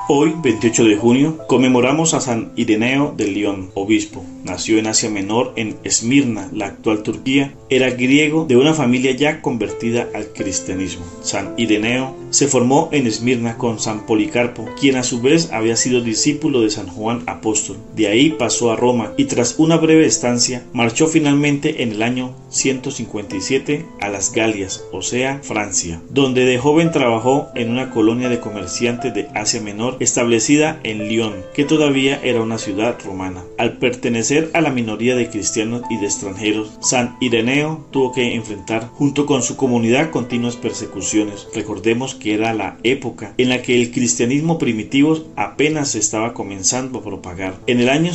Hoy, 28 de junio, conmemoramos a San Ireneo de Lyon, obispo. Nació en Asia Menor, en Esmirna, la actual Turquía. Era griego de una familia ya convertida al cristianismo. San Ireneo se formó en Esmirna con San Policarpo, quien a su vez había sido discípulo de San Juan Apóstol. De ahí pasó a Roma y tras una breve estancia marchó finalmente en el año 157 a las Galias, o sea, Francia, donde de joven trabajó en una colonia de comerciantes de Asia Menor establecida en Lyon, que todavía era una ciudad romana. Al pertenecer a la minoría de cristianos y de extranjeros, San Ireneo tuvo que enfrentar junto con su comunidad continuas persecuciones. Recordemos que era la época en la que el cristianismo primitivo apenas se estaba comenzando a propagar. En el año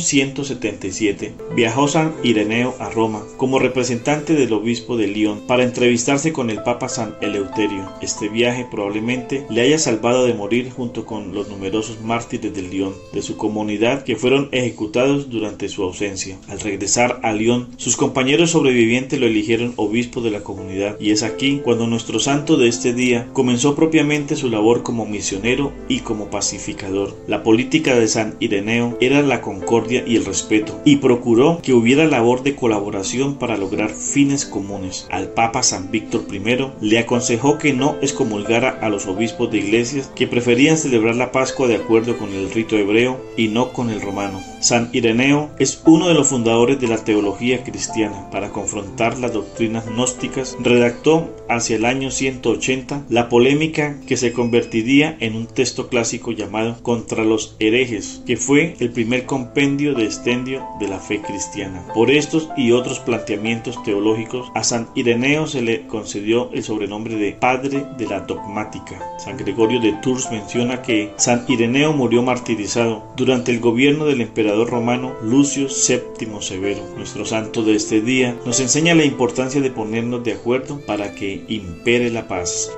177 viajó San Ireneo a Roma como representante del obispo de Lyon para entrevistarse con el Papa San Eleuterio. Este viaje probablemente le haya salvado de morir junto con los numerosos mártires de Lyon, de su comunidad, que fueron ejecutados durante su ausencia. Al regresar a Lyon, sus compañeros sobrevivientes lo eligieron obispo de la comunidad, y es aquí cuando nuestro santo de este día comenzó propiamente su labor como misionero y como pacificador. La política de San Ireneo era la concordia y el respeto, y procuró que hubiera labor de colaboración para lograr fines comunes. Al Papa San Víctor I le aconsejó que no excomulgara a los obispos de iglesias que preferían celebrar la Pascua de acuerdo con el rito hebreo y no con el romano. San Ireneo es uno de los fundadores de la teología cristiana. Para confrontar las doctrinas gnósticas, redactó hacia el año 180 la polémica que se convertiría en un texto clásico llamado Contra los herejes, que fue el primer compendio de extendio de la fe cristiana. Por estos y otros planteamientos teológicos, a San Ireneo se le concedió el sobrenombre de Padre de la Dogmática. San Gregorio de Tours menciona que San Ireneo murió martirizado durante el gobierno del emperador romano Lucio VII Severo. Nuestro santo de este día nos enseña la importancia de ponernos de acuerdo para que impere la paz.